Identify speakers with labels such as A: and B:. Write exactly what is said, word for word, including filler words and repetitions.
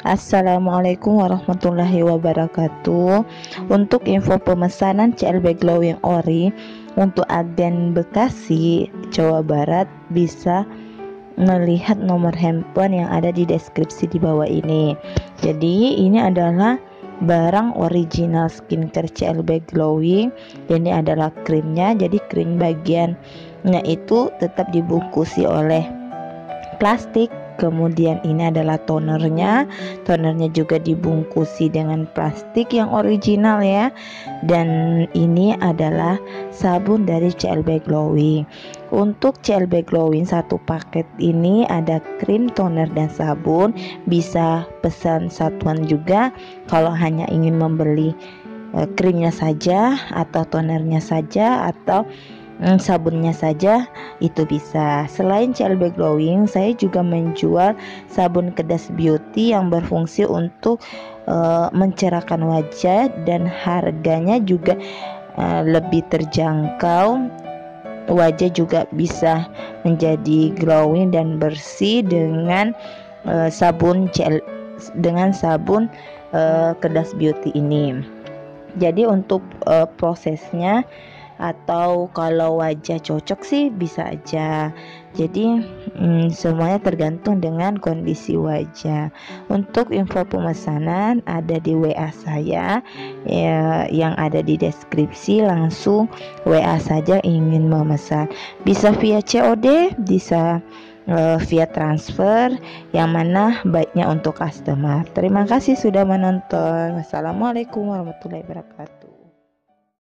A: Assalamualaikum warahmatullahi wabarakatuh. Untuk info pemesanan C L B Glowing Ori untuk agen Bekasi, Jawa Barat, bisa melihat nomor handphone yang ada di deskripsi di bawah ini. Jadi ini adalah barang original skincare C L B Glowing. Ini adalah krimnya. Jadi krim bagiannya itu tetap dibungkusi oleh plastik. Kemudian ini adalah tonernya. Tonernya juga dibungkusi dengan plastik yang original ya. Dan ini adalah sabun dari C L B Glowing. Untuk C L B Glowing satu paket ini ada krim, toner dan sabun. Bisa pesan satuan juga kalau hanya ingin membeli eh, krimnya saja atau tonernya saja atau Hmm, sabunnya saja itu bisa. Selain C L B Glowing, saya juga menjual sabun Kedas Beauty yang berfungsi untuk uh, mencerahkan wajah dan harganya juga uh, lebih terjangkau. Wajah juga bisa menjadi glowing dan bersih dengan uh, sabun C L dengan sabun uh, Kedas Beauty ini. Jadi untuk uh, prosesnya atau kalau wajah cocok sih bisa aja. Jadi hmm, semuanya tergantung dengan kondisi wajah. Untuk info pemesanan ada di W A saya ya, yang ada di deskripsi. Langsung W A saja ingin memesan. Bisa via C O D, bisa uh, via transfer, yang mana baiknya untuk customer. Terima kasih sudah menonton. Wassalamualaikum warahmatullahi wabarakatuh.